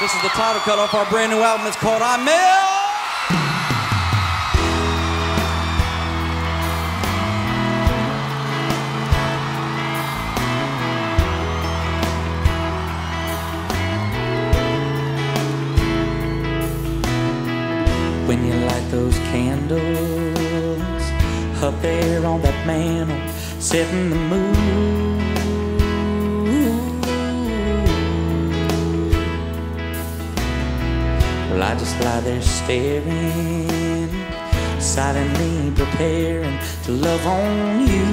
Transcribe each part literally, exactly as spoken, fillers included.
This is the title cut off our brand new album. It's called I'm Ill. When you light those candles up there on that mantle, setting the mood, well, I just lie there staring, silently preparing to love on you.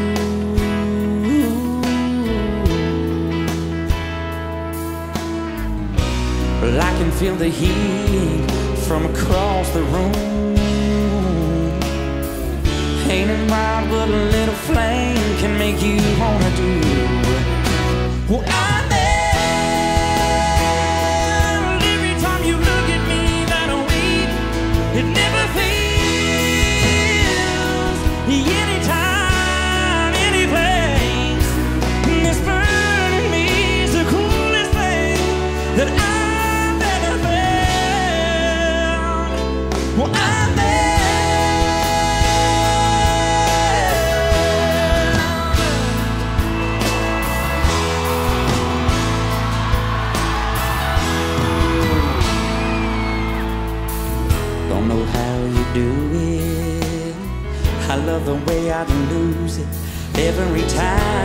Well, I can feel the heat from across the room. Ain't it wild what a little flame can make you wanna do? Well, I'm there every time you look at me. That way it never fails. Anytime, any place, this burning me is the coolest thing that I. Well, I'm there. Don't know how you do it. I love the way I lose it every time.